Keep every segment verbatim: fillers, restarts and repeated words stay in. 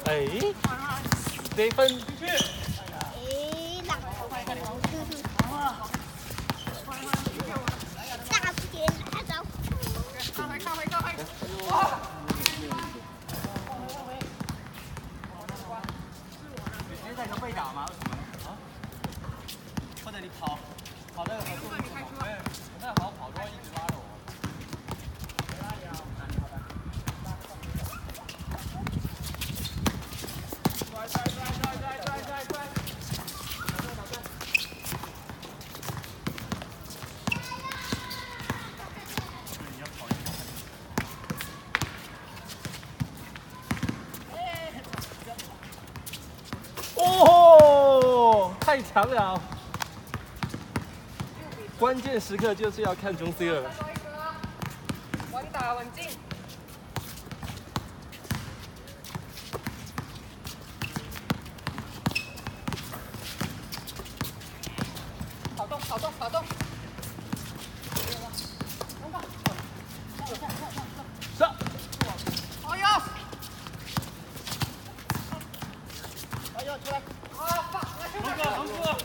哎，这分。 哎，那大片大招。 靠回靠回靠回。 你直接在球被打吗？啊？或者你跑跑那个速度什么？没有，我那好跑都会一直拉着我。 哦，太强了！关键时刻就是要看中 C 了。 稳打稳进。跑动跑动跑动。 上。 哎呀！ 哎呦，出来！ 啊，放！ 龙哥，龙哥。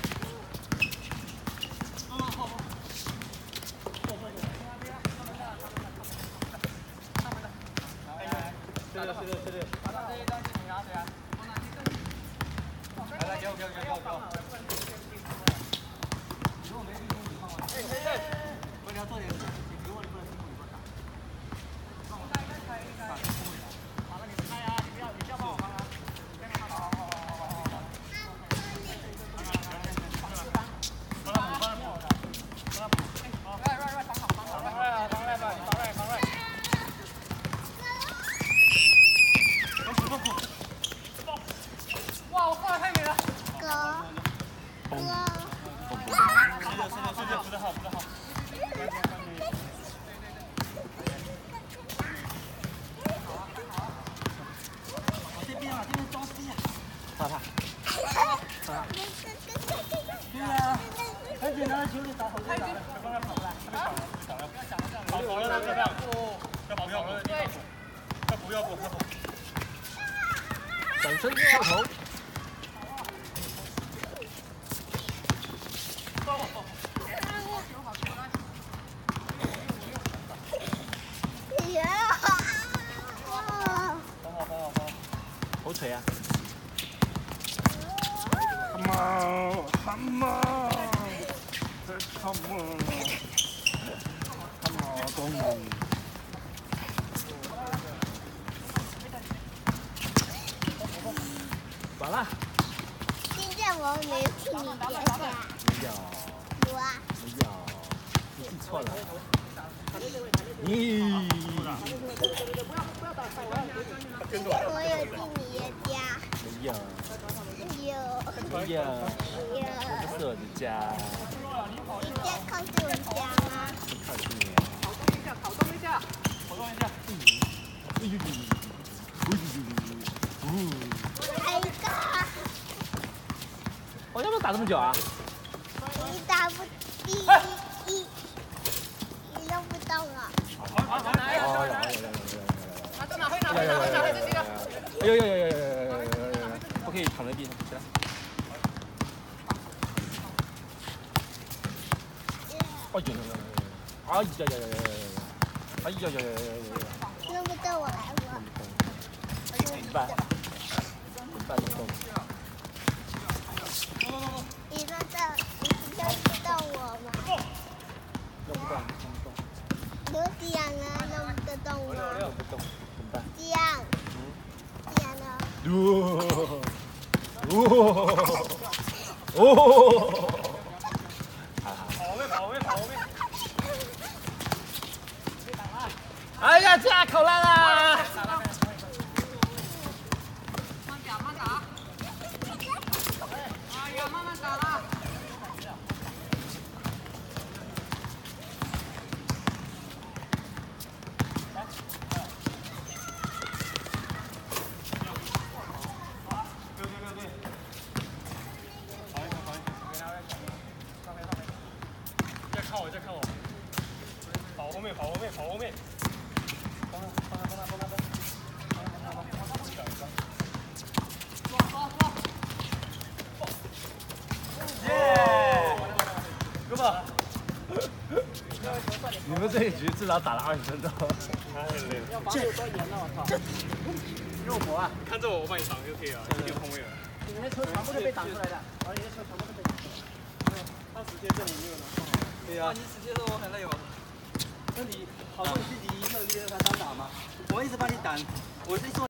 是的，是的，是的。打到这一段，你拿谁啊？来来，给我，给我，给我，给我。如果没进攻，你放我。哎哎，我你要做点事，你如果你不能进攻，你不能打。放我。开开开。打进攻里来。好了，你开啊！你不要，你不要帮我帮啊。好好好好好好好。帮他补，帮他补，帮他补。好，来来来，防好，防好，防来啊，防来吧，你防来，防来。 哇，我放的太美了！ 哥，哥， 是的，是的，是的，扶得好，扶得好。往这边啊，这边装逼啊！ 怕怕。 怕。对呀，很简单的球就打好就打了，帮他跑了，还没跑了，跑了，跑跑了，这样，要跑要跑，对，要补要补要补。 转身跳投。 头锤啊！ 哈姆，哈姆，哈姆，哈姆公。 完了。 现在我没有听你接下。 没有。 有啊。 没有，你记错了。咦。 我有进你的家。 没有。 有。 没有。 有。 这不是我的家。 你家靠近我家吗？ 不靠近你。 跑动一下，跑动一下， 跑动一下。 哎呦呦！哎呦呦！ 来一个。 我要不要打这么久啊？ 你打不第一一，你弄不动了。 拿一个， 哦，有有有有有有。 拿着拿回拿回拿回拿回这个。 哎呦呦呦呦呦呦呦呦！不可以躺在地上，起来。哎呦呦呦呦！哎呀呀呀呀呀呀！哎呀呀呀呀呀呀！ 弄不动我来我。 怎么办？怎么办？弄不动。 你弄动，你弄不动我吗？ 弄不动，弄不动。 有这样呢，弄得动吗？ 弄不动，怎么办？ 这样。这样呢？ 哦哦哦！ 跑后面，跑后面，跑后面。 哎呀，架口烂啦！ 慢打慢打。哎呀，慢慢打啦。 对对对对。跑一跑，跑一跑。上面上面。再看我，再看我。跑后面，跑后面，跑后面。帮他，帮他，帮他，帮他，帮他。帮他，帮他，帮他。 你们这一局至少打了二十分钟。 他很累。 要防有多严呢？我操！肉搏啊！ 看着我，我帮你挡就可以了，一点空位了。 你们的球全部都被挡出来的，而你的球全部都被挡出来。 他直接这里没有拿。 对呀。你直接说我很累吗？那你好过你自己一个一个他单打吗？我一直帮你挡，我是说。